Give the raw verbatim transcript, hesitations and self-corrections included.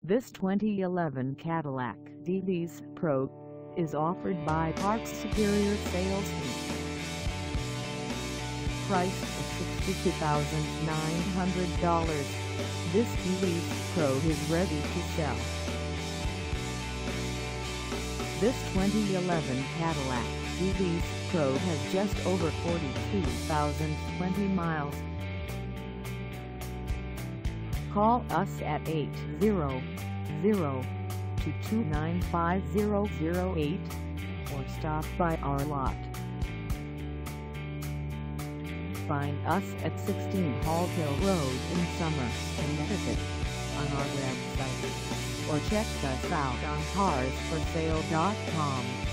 This twenty eleven Cadillac D T S Pro is offered by Parks Superior Sales Team. Price of sixty-two thousand nine hundred dollars, this D T S Pro is ready to sell. This twenty eleven Cadillac D T S Pro has just over forty-two thousand twenty miles. Call us at eight zero zero, two two nine, five zero zero eight or stop by our lot. Find us at sixteen Hall Hill Road in Summer, Connecticut on our website, or check us out on cars for sale dot com.